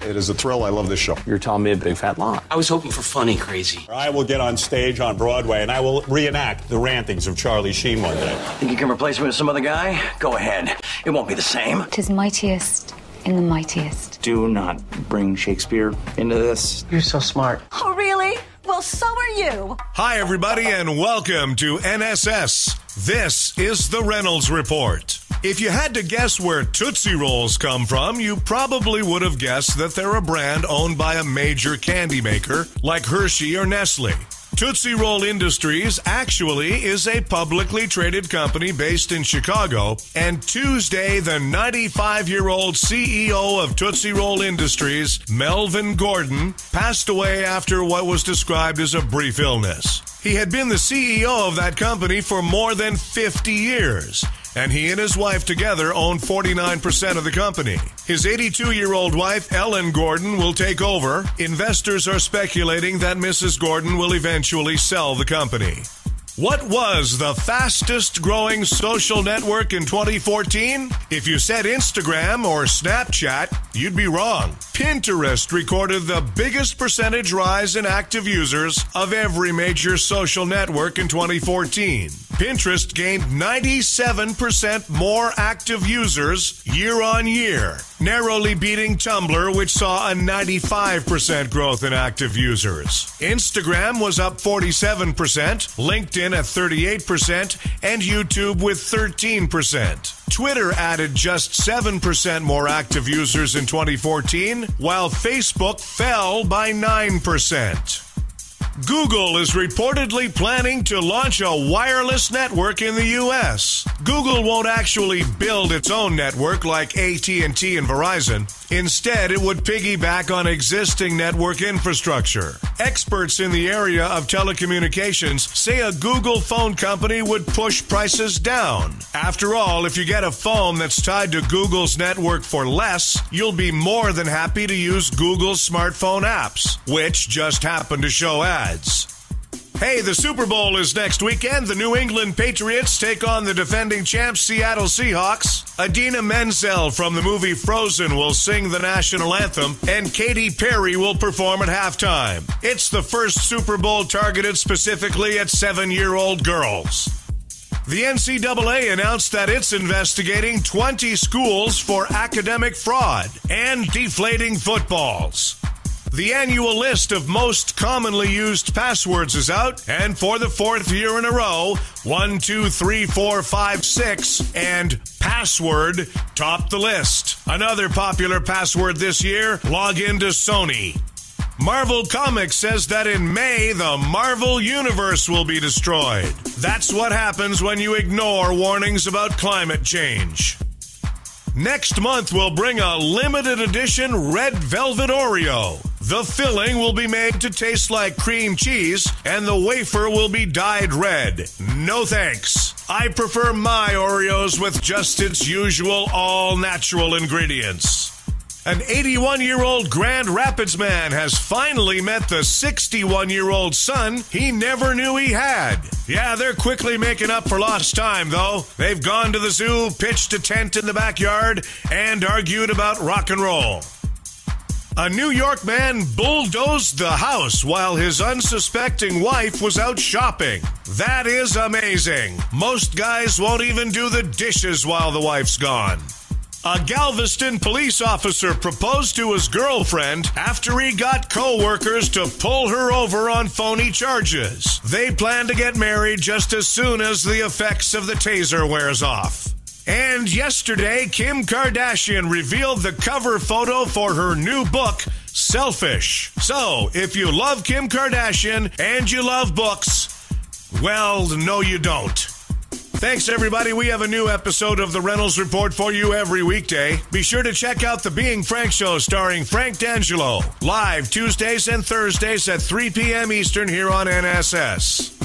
It is a thrill. I love this show. You're telling me a big fat lie. I was hoping for funny crazy. I will get on stage on Broadway and I will reenact the rantings of Charlie Sheen one day. Think you can replace me with some other guy? Go ahead. It won't be the same. 'Tis mightiest in the mightiest. Do not bring Shakespeare into this. You're so smart. Oh, really? Well, so are you. Hi, everybody, and welcome to NSS. This is the Reynolds Report. If you had to guess where Tootsie Rolls come from, you probably would have guessed that they're a brand owned by a major candy maker like Hershey or Nestle. Tootsie Roll Industries actually is a publicly traded company based in Chicago, and Tuesday, the 95-year-old CEO of Tootsie Roll Industries, Melvin Gordon, passed away after what was described as a brief illness. He had been the CEO of that company for more than 50 years, and he and his wife together own 49% of the company. His 82-year-old wife, Ellen Gordon, will take over. Investors are speculating that Mrs. Gordon will eventually sell the company. What was the fastest growing social network in 2014? If you said Instagram or Snapchat, you'd be wrong. Pinterest recorded the biggest percentage rise in active users of every major social network in 2014. Pinterest gained 97% more active users year on year, narrowly beating Tumblr, which saw a 95% growth in active users. Instagram was up 47%, LinkedIn at 38%, and YouTube with 13%. Twitter added just 7% more active users in 2014, while Facebook fell by 9%. Google is reportedly planning to launch a wireless network in the U.S. Google won't actually build its own network like AT&T and Verizon. Instead, it would piggyback on existing network infrastructure. Experts in the area of telecommunications say a Google phone company would push prices down. After all, if you get a phone that's tied to Google's network for less, you'll be more than happy to use Google's smartphone apps, which just happen to show ads. Hey, the Super Bowl is next weekend. The New England Patriots take on the defending champs Seattle Seahawks. Idina Menzel from the movie Frozen will sing the national anthem, and Katy Perry will perform at halftime. It's the first Super Bowl targeted specifically at 7-year-old girls. The NCAA announced that it's investigating 20 schools for academic fraud and deflating footballs. The annual list of most commonly used passwords is out, and for the 4th year in a row, 1, 2, 3, 4, 5, 6, and password topped the list. Another popular password this year, log into Sony. Marvel Comics says that in May, the Marvel Universe will be destroyed. That's what happens when you ignore warnings about climate change. Next month, we'll bring a limited edition red velvet Oreo. The filling will be made to taste like cream cheese, and the wafer will be dyed red. No thanks. I prefer my Oreos with just its usual all-natural ingredients. An 81-year-old Grand Rapids man has finally met the 61-year-old son he never knew he had. Yeah, they're quickly making up for lost time, though. They've gone to the zoo, pitched a tent in the backyard, and argued about rock and roll. A New York man bulldozed the house while his unsuspecting wife was out shopping. That is amazing. Most guys won't even do the dishes while the wife's gone. A Galveston police officer proposed to his girlfriend after he got co-workers to pull her over on phony charges. They plan to get married just as soon as the effects of the taser wears off. And yesterday, Kim Kardashian revealed the cover photo for her new book, Selfish. So, if you love Kim Kardashian and you love books, well, no you don't. Thanks, everybody. We have a new episode of the Reynolds Report for you every weekday. Be sure to check out the Being Frank Show starring Frank D'Angelo, live Tuesdays and Thursdays at 3 p.m. Eastern here on NSS.